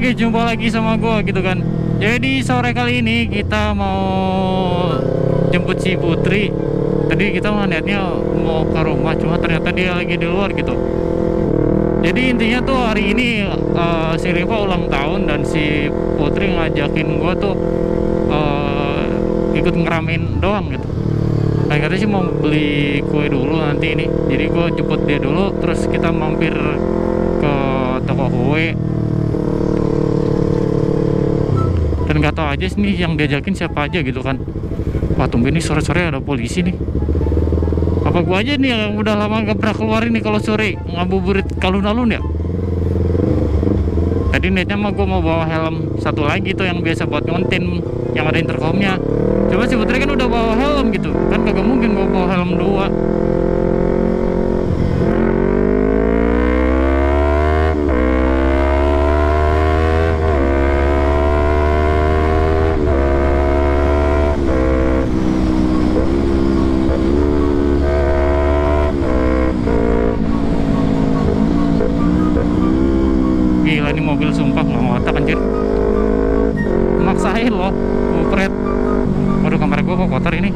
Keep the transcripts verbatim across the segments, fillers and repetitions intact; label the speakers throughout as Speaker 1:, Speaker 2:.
Speaker 1: guys, jumpa lagi sama gue gitu kan. Jadi sore kali ini kita mau jemput si Putri. Tadi kita mah niatnya mau ke rumah, cuma ternyata dia lagi di luar gitu. Jadi intinya tuh hari ini uh, si Riva ulang tahun dan si Putri ngajakin gue tuh uh, ikut ngeramein doang gitu. Kayak katanya sih mau beli kue dulu nanti ini. Jadi gue jemput dia dulu, terus kita mampir ke toko kue. Dan gak tau aja nih yang diajakin siapa aja gitu kan. Wah tumben nih sore-sore ada polisi nih. Apa gua aja nih yang udah lama gak pernah keluar ini kalau sore ngabuburit kalun-alun ya. Tadi niatnya mah gua mau bawa helm satu lagi tuh yang biasa buat ngonten, yang ada intercomnya. Coba si Putri kan udah bawa helm gitu kan, kagak mungkin gua bawa helm dua. Gila ini mobil sumpah nggak ngotak anjir, maksain loh, kupret. Waduh kamera gua kok kotor ini.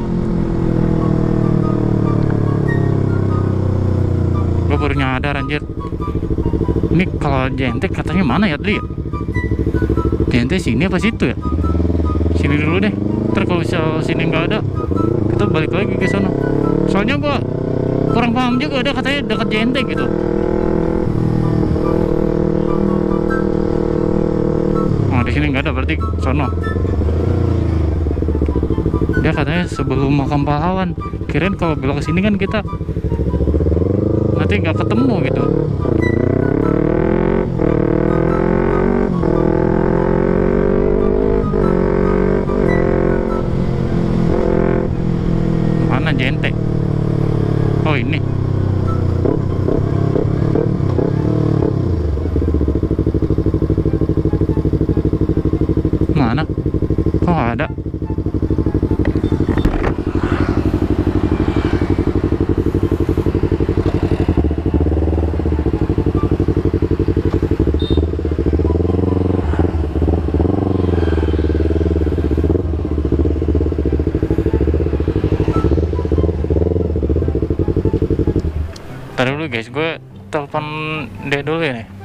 Speaker 1: Gua baru nyadar anjir. Ini kalau jentek katanya mana ya tadi ya? Jentek sini apa situ ya? Sini dulu deh. Ntar kalau misal sini nggak ada, kita balik lagi ke sana. Soalnya gua kurang paham juga, ada katanya dekat jentek gitu. Di sini nggak ada, berarti sono. Dia katanya sebelum makam pahlawan. Kirain kalau belok ke sini kan kita nanti nggak ketemu gitu. Mana jentek? Oh ini. Mana? Kok nggak ada? Ntar dulu guys, gue telepon dia dulu ya nih.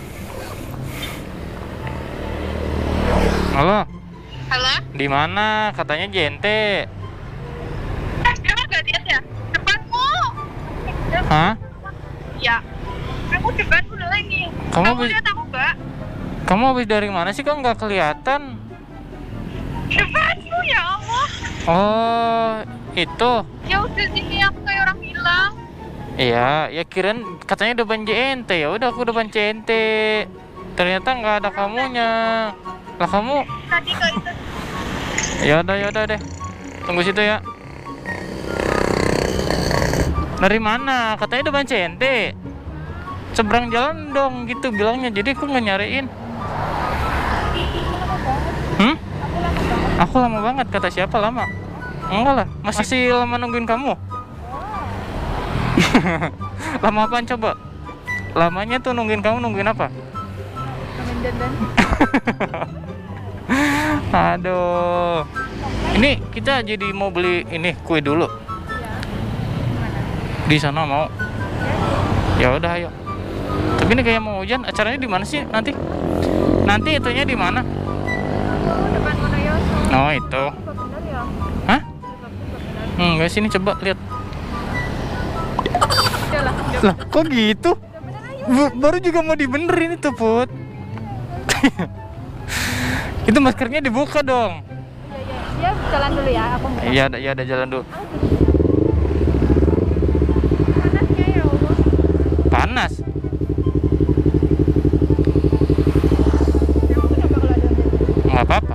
Speaker 1: Halo.
Speaker 2: Halo?
Speaker 1: Di mana? Katanya jente.
Speaker 2: Eh, sekarang gak lihat ya? Cepatmu.
Speaker 1: Hah?
Speaker 2: Ya. Aku cepat udah lagi.
Speaker 1: Kamu
Speaker 2: Kamu
Speaker 1: habis-
Speaker 2: lihat aku gak?
Speaker 1: Kamu habis dari mana sih? Kok nggak kelihatan?
Speaker 2: Cepatmu ya Allah.
Speaker 1: Oh, itu.
Speaker 2: Ya udah sini aku kayak orang hilang.
Speaker 1: Iya, ya kirain katanya depan J N T. Ya udah aku depan J N T. Ternyata nggak ada kamunya. Lah kamu?
Speaker 2: Tadi ke itu.
Speaker 1: Ya udah, ya udah deh. Tunggu situ ya. Dari mana? Katanya depan C N T. Seberang jalan dong gitu bilangnya. Jadi aku nggak nyariin. Hmm? Aku lama banget. Kata siapa lama? Enggak lah. Masih lama nungguin kamu. Lama apaan coba? Lamanya tuh nungguin kamu nungguin apa?
Speaker 2: Amin dandan.
Speaker 1: Aduh. Ini kita jadi mau beli ini kue dulu. Di sana mau. Ya udah ayo. Tapi ini kayak mau hujan. Acaranya di mana sih nanti? Nanti itunya di mana?
Speaker 2: Oh, depan Monoyoso.
Speaker 1: Oh, itu.
Speaker 2: Kok bener ya?
Speaker 1: Hah?
Speaker 2: Kok bener?
Speaker 1: Enggak sini coba lihat.
Speaker 2: Udah lah. Udah,
Speaker 1: Lah, kok gitu?
Speaker 2: udah bener ayo.
Speaker 1: B- baru juga mau dibenerin itu, Put. Itu maskernya dibuka dong.
Speaker 2: Iya, iya. Dia jalan dulu ya, aku mau.
Speaker 1: Iya, ada ya ada jalan dulu.
Speaker 2: Panasnya ya Allah.
Speaker 1: Panas.
Speaker 2: Aku coba kalau ada.
Speaker 1: Nggak apa-apa.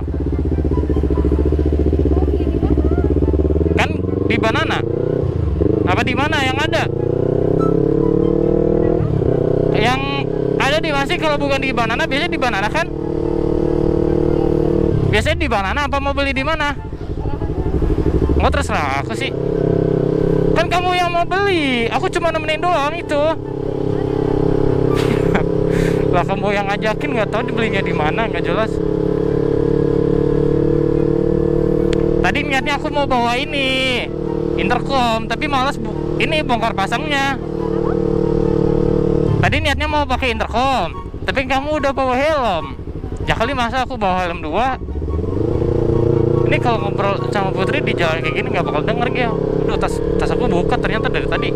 Speaker 2: Oh, iya di mana?
Speaker 1: Kan di Banana. Apa di mana yang ada? Yang ada di mana sih kalau bukan di Banana? Biasanya di Banana kan? Biasanya di Banana apa mau beli di mana? Enggak, terserah aku sih. Kan kamu yang mau beli, aku cuma nemenin doang itu. Lah kamu yang ngajakin, nggak tahu dibelinya di mana, nggak jelas. Tadi niatnya aku mau bawa ini intercom, tapi malas bu ini bongkar pasangnya. Tadi niatnya mau pakai intercom, tapi kamu udah bawa helm. Ya kali masa aku bawa helm dua. Ini kalau ngobrol sama Putri di jalan kayak gini nggak bakal denger ya. Aduh, tas tas aku buka ternyata dari tadi.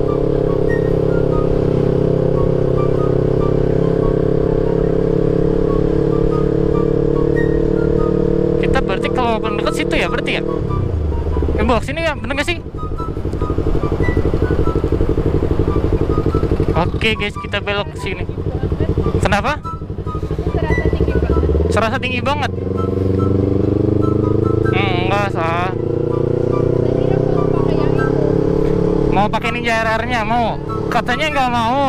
Speaker 1: Kita berarti kalau paling dekat situ ya berarti ya. Ke bawah sini ya, bener nggak sih? Oke guys, kita belok ke sini. Kenapa?
Speaker 2: Terasa tinggi banget.
Speaker 1: Serasa tinggi banget. Hmm, enggak sah. Mau pakai Ninja R R-nya mau? Katanya nggak mau.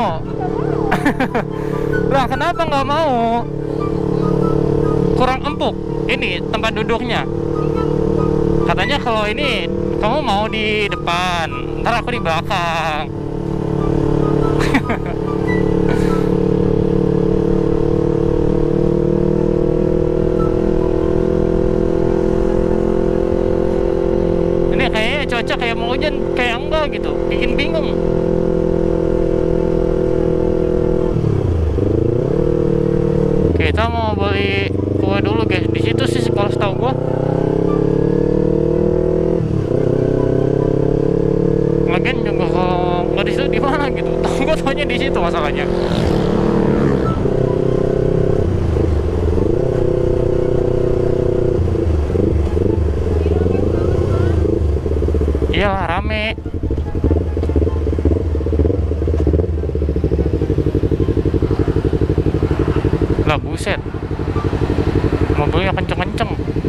Speaker 1: Lah kenapa nggak mau? Kurang empuk. Ini tempat duduknya. Katanya kalau ini kamu mau di depan, ntar aku di belakang. Ini kayaknya cuaca kayak mau hujan, kayak enggak gitu, bikin bingung. Kita mau beli kue dulu guys, di situ sih kalau setahu gua. Lagian juga kalau nggak di situ di mana gitu, tahu gua taunya di situ masalahnya. Iya rame. Lah buset, mobilnya kenceng-kenceng.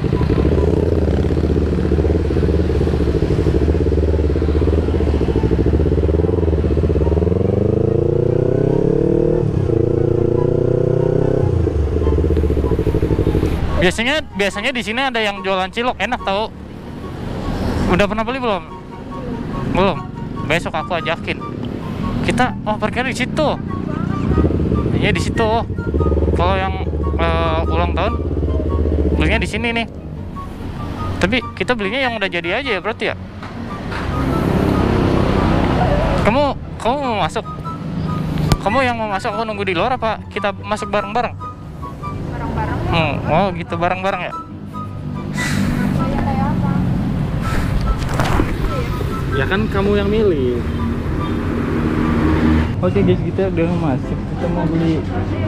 Speaker 1: Biasanya biasanya di sini ada yang jualan cilok, enak tau. Udah pernah beli belum? Belum. Besok aku ajakin. Kita oh parkir di situ. Iya di situ. Kalau yang uh, ulang tahun belinya di sini nih. Tapi kita belinya yang udah jadi aja ya berarti ya. Kamu kamu mau masuk? Kamu yang mau masuk, aku nunggu di luar apa kita masuk bareng-bareng?
Speaker 2: Bareng-bareng.
Speaker 1: Hmm, oh gitu bareng-bareng ya.
Speaker 2: Kayak apa?
Speaker 1: Ya kan kamu yang milih. Oke guys, kita udah masuk. Kita mau beli.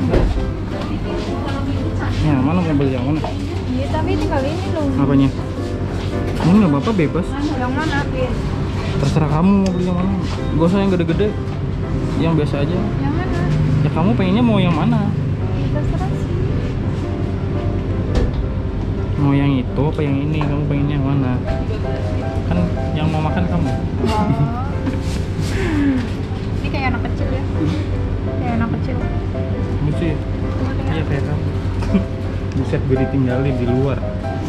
Speaker 1: Ya, mana mau beli yang mana?
Speaker 2: Iya, tapi tinggal ini loh.
Speaker 1: Apanya? Ini nggak apa-apa, bebas.
Speaker 2: Yang mana?
Speaker 1: Terserah kamu mau beli yang mana. Gak usah yang gede-gede. Yang biasa aja.
Speaker 2: Yang mana?
Speaker 1: Ya kamu pengennya mau yang mana?
Speaker 2: Terserah sih.
Speaker 1: Mau yang itu apa yang ini? Kamu pengennya yang mana? Kan yang mau makan kamu.
Speaker 2: Wow. Ini kayak anak kecil ya. Kayak anak kecil.
Speaker 1: Buset. Iya kayak kamu. Buset, gue ditinggalin di luar.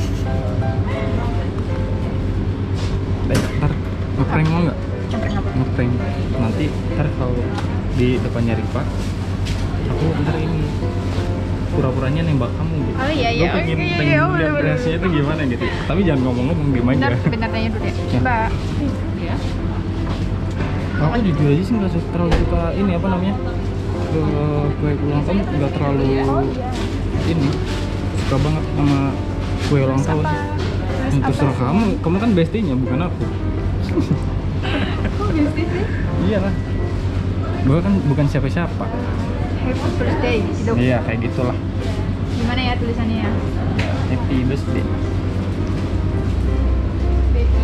Speaker 1: Eh, ntar ngeprank mau nggak?
Speaker 2: Sampai apa?
Speaker 1: Ngeprank. Nanti ntar kalau di depannya Riva, aku ntar ini pura-puranya nembak kamu gitu.
Speaker 2: Oh iya iya.
Speaker 1: Gue pengen,
Speaker 2: Oke, iya,
Speaker 1: pengen
Speaker 2: iya,
Speaker 1: lihat
Speaker 2: bener-bener.
Speaker 1: reaksinya tuh gimana gitu. Tapi jangan ngomong-ngomong, diem aja.
Speaker 2: Bentar, bentar tanya dulu deh.
Speaker 1: Ya.
Speaker 2: Mbak. Ya.
Speaker 1: Aku jujur aja sih nggak terlalu suka ini apa namanya ke kue ulang tahun, nggak terlalu ini suka banget sama kue ulang tahun.
Speaker 2: Apa?
Speaker 1: Untuk terserah kamu, kamu kan bestinya bukan aku.
Speaker 2: Kok gitu sih?
Speaker 1: Iya lah, gue kan bukan siapa-siapa.
Speaker 2: Happy birthday gitu.
Speaker 1: Iya kayak gitulah.
Speaker 2: Gimana ya tulisannya ya?
Speaker 1: Happy birthday.
Speaker 2: Becky.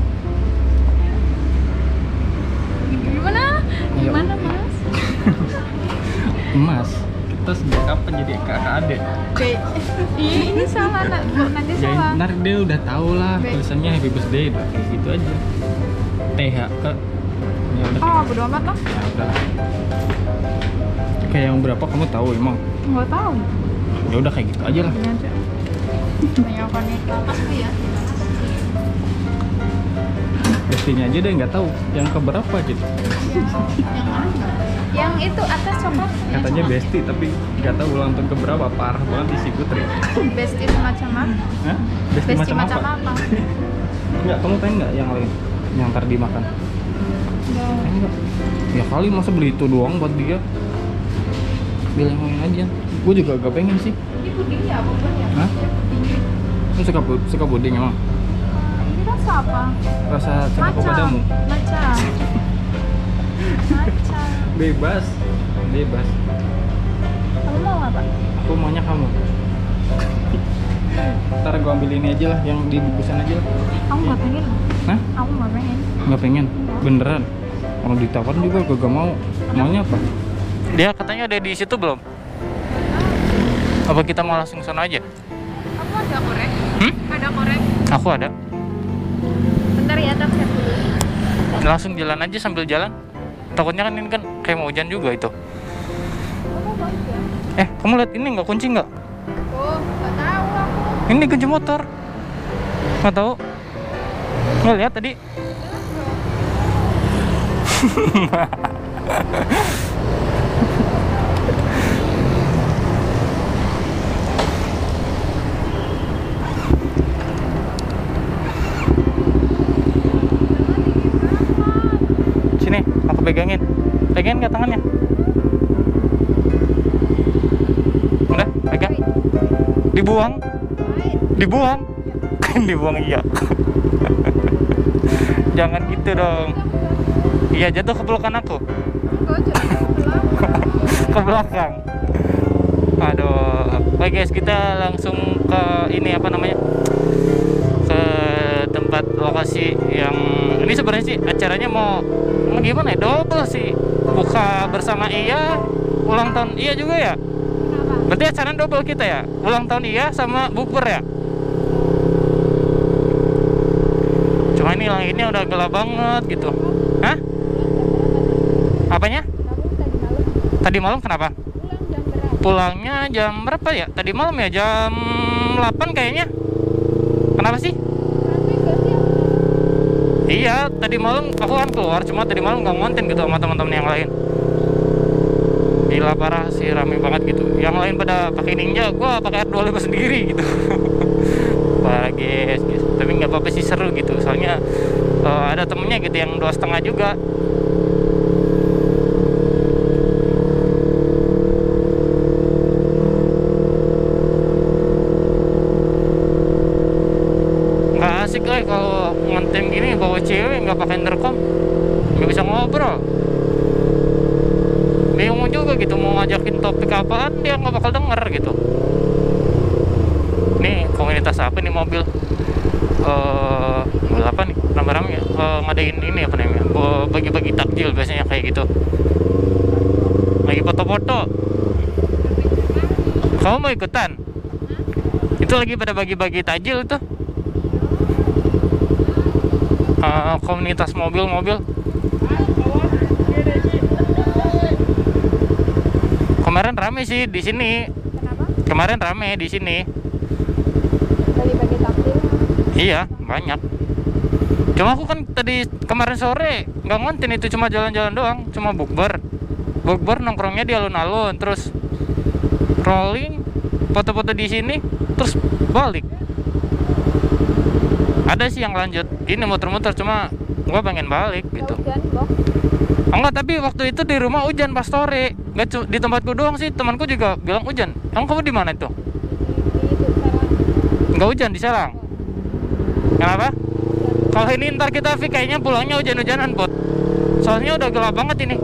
Speaker 2: Gimana?
Speaker 1: Ya
Speaker 2: Gimana
Speaker 1: udah.
Speaker 2: mas?
Speaker 1: Emas, kita sejak kapan jadi kakak adik?
Speaker 2: Be. Iya ini salah nak. Nanti
Speaker 1: Ya
Speaker 2: salah.
Speaker 1: ntar dia udah tau lah
Speaker 2: Be.
Speaker 1: tulisannya happy birthday, udah kayak gitu aja. T H K. Ya udah.
Speaker 2: Oh bodo amat lah.
Speaker 1: Ya udah. Kayak yang berapa kamu tahu emang?
Speaker 2: Nggak tahu.
Speaker 1: Ya udah kayak gitu aja lah.
Speaker 2: Gini aja. Banyak apa nih? Pas tuh ya.
Speaker 1: Bestinya aja deh nggak tahu yang keberapa gitu.
Speaker 2: Yang mana?
Speaker 3: Yang itu atas coklat.
Speaker 4: Katanya Besti tapi nggak tahu ulang tahun keberapa, parah banget isi Putri.
Speaker 3: Besti semacam apa?
Speaker 4: Hah? Besti,
Speaker 3: Besti
Speaker 4: macam,
Speaker 3: macam
Speaker 4: apa?
Speaker 3: apa?
Speaker 4: Enggak, kamu pengen nggak yang lain? Yang ntar dimakan?
Speaker 3: Enggak.
Speaker 4: Enggak. Ya kali masa beli itu doang buat dia. Bilang yang lain aja. Gue juga gak pengen sih.
Speaker 3: Ini puding ya, apa ya?
Speaker 4: Hah? Lu suka, pu- suka puding emang?
Speaker 3: Ini rasa apa?
Speaker 4: Rasa cintaku
Speaker 3: Maca.
Speaker 4: padamu?
Speaker 3: Maca. Maca.
Speaker 4: Bebas. Bebas.
Speaker 3: Kamu mau apa?
Speaker 4: Aku maunya kamu. Ntar gue ambil ini aja lah, yang di bungkusan aja lah.
Speaker 3: Kamu nggak pengen?
Speaker 4: Hah?
Speaker 3: Aku nggak pengen.
Speaker 4: Nggak pengen? Beneran? Kalau ditawarin juga gue gak mau. Maunya apa?
Speaker 1: Dia katanya ada di situ belum? Apa kita mau langsung sana aja?
Speaker 3: Kamu ada korek?
Speaker 1: Hmm?
Speaker 3: Ada korek?
Speaker 1: Aku ada.
Speaker 3: Bentar ya, tak siap dulu.
Speaker 1: Langsung jalan aja sambil jalan. Takutnya kan ini kan kayak mau hujan juga itu.
Speaker 3: Kamu mau ya?
Speaker 1: Eh, kamu lihat ini nggak kunci nggak?
Speaker 3: Oh, nggak tahu aku.
Speaker 1: Ini kunci motor. Nggak tahu. Nggak lihat tadi. Sini, aku pegangin. Pegangin nggak tangannya? Udah, pegang. Dibuang. Dibuang. Kan dibuang iya. Jangan gitu dong. Iya, jatuh ke pelukan aku.
Speaker 3: Kok jangan ke belakang?
Speaker 1: Ke belakang. Aduh. Oke guys, kita langsung ke ini apa namanya? Ke tempat lokasi yang ini sebenarnya sih acaranya mau mau gimana ya? Double sih. Buka bersama Iya, ulang tahun Iya juga ya?
Speaker 3: Kenapa?
Speaker 1: Berarti acara double kita ya? Ulang tahun Iya sama bukber ya? Cuma ini langitnya udah gelap banget gitu. Hah? Apanya?
Speaker 3: Kamu tadi malam
Speaker 1: Tadi malam kenapa?
Speaker 3: pulang jam berapa?
Speaker 1: Pulangnya jam berapa ya? Tadi malam ya jam delapan kayaknya. Kenapa sih?
Speaker 3: Nanti nggak sih aku?
Speaker 1: Iya, tadi malam aku kan keluar, cuma tadi malam nggak ngonten gitu sama teman-teman yang lain. Gila parah sih, rame banget gitu. Yang lain pada pakai ninja, gua pakai R dua puluh lima sendiri gitu. Parah guys, guys. Tapi nggak apa-apa sih, seru gitu. Soalnya eh, ada temennya gitu yang dua setengah juga. Nggak asik lah kalau ngonten gini bawa cewek nggak pakai intercom, nggak bisa ngobrol. Bingung juga gitu mau ngajakin topik apaan, dia nggak bakal denger gitu. Ini komunitas apa nih mobil? Eh, mobil apa nih? Rame-rame ya? Eh, ngadain ini apa namanya? Bo- Bagi-bagi takjil biasanya kayak gitu. Lagi foto-foto. Kamu mau ikutan? Itu lagi pada bagi-bagi takjil tuh. Eh, komunitas mobil-mobil. Kemarin rame sih di sini.
Speaker 3: Kenapa?
Speaker 1: Kemarin rame di sini.
Speaker 3: Bagi-bagi takjil.
Speaker 1: Iya, banyak. Cuma aku kan tadi kemarin sore nggak ngonten, itu cuma jalan-jalan doang, cuma bukber. Bukber nongkrongnya di alun-alun, terus rolling, foto-foto di sini, terus balik. Ada sih yang lanjut, ini muter-muter, cuma gua pengen balik gitu.
Speaker 3: Hujan, Bok.
Speaker 1: Enggak, tapi waktu itu di rumah hujan pas sore. Nggak cu- di tempatku doang sih, temanku juga bilang hujan. Emang kamu di mana itu?
Speaker 3: Di itu sekarang.
Speaker 1: Nggak hujan di Serang. Kenapa? Kalau ini ntar kita Vi kayaknya pulangnya hujan-hujanan, Bot. Soalnya udah gelap banget ini.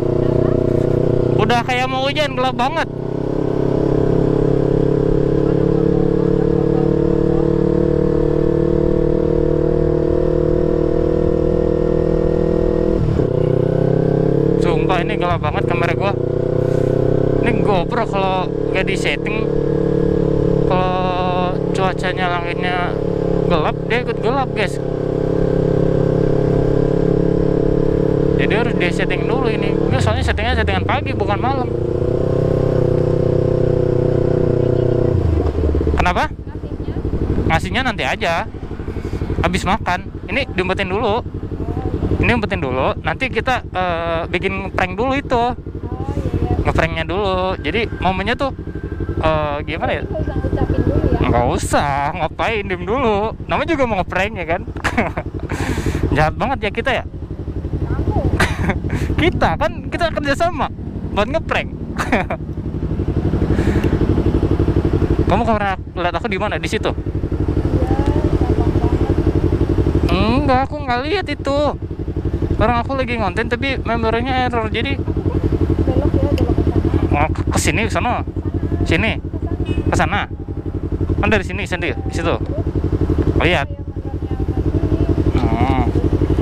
Speaker 1: Udah kayak mau hujan, gelap banget. Sumpah ini gelap banget kamera gua. Ini GoPro kalau nggak di setting, kalau cuacanya langitnya gelap, dia ikut gelap guys. Jadi harus di setting dulu ini. Ini soalnya settingnya settingan pagi bukan malam. Kenapa?
Speaker 3: Ngasihnya
Speaker 1: Ngasihnya nanti aja. Habis makan. Ini diumpetin dulu. Ini umpetin dulu. Nanti kita eh, bikin prank dulu itu.
Speaker 3: oh, iya.
Speaker 1: Ngepranknya dulu. Jadi momennya tuh eh, gimana ya?
Speaker 3: Nggak usah ngucapin dulu ya.
Speaker 1: Nggak usah, ngapain, diem dulu. Namanya juga mau ngeprank ya kan. Jahat banget ya kita ya.
Speaker 3: Kamu.
Speaker 1: Kita kan kita kerja sama buat ngeprank. Kamu pernah lihat aku di mana? Di situ?
Speaker 3: Iya, gampang banget.
Speaker 1: Enggak, aku nggak lihat itu. Sekarang aku lagi ngonten tapi membernya error. Jadi
Speaker 3: Belok ya, belok ke sana.
Speaker 1: oh, ke sini, ke sana. Sini, ke sana. Kan dari sini sendiri, di situ. Lihat.
Speaker 3: Kayak motornya Mas Willy.
Speaker 1: Oh,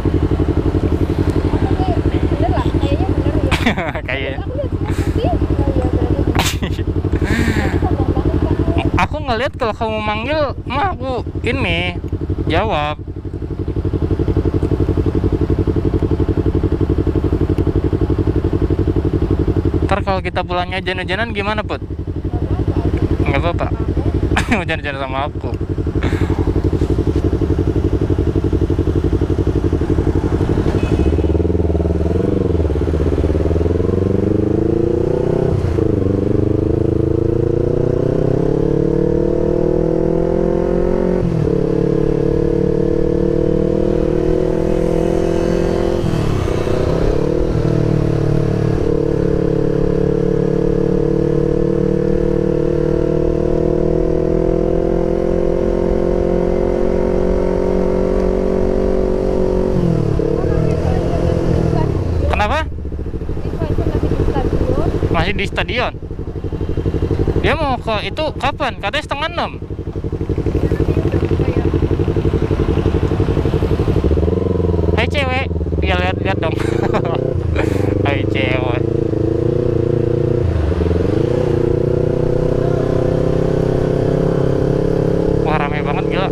Speaker 3: Tapi bener lah, kayaknya bener ya.
Speaker 1: kayak
Speaker 3: Aku lihat semua putih. Oh iya, berarti bener. Aku sombong banget kamu.
Speaker 1: aku ngelihat kalau kamu manggil, mah aku ini jawab. Ntar kalau kita pulangnya hujan-hujanan gimana, Put?
Speaker 3: Nggak apa-apa.
Speaker 1: Nggak apa-apa.
Speaker 3: Kamu.
Speaker 1: Hujan-hujanan sama aku. Kenapa? Masih di stadion. Dia mau ke itu kapan? Katanya setengah enam. Hai cewek, ya lihat-lihat dong. Hai cewek. Wah rame banget gila.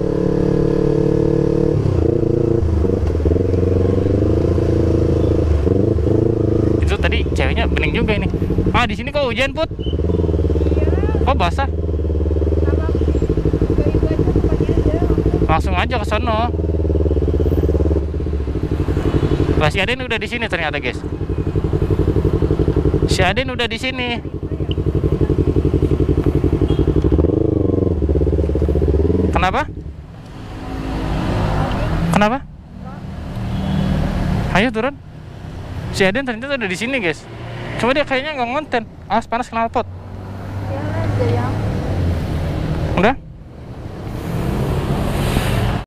Speaker 1: Itu tadi ceweknya bening juga ini. Ah di sini kok hujan Put? Oh basah. Langsung aja ke sono. Lah si Aden udah di sini ternyata guys. Si Aden udah di sini. Kenapa? Kenapa? Ayo turun. Si Aden ternyata udah di sini guys. Cuma dia kayaknya nggak ngonten. Awas panas knalpot.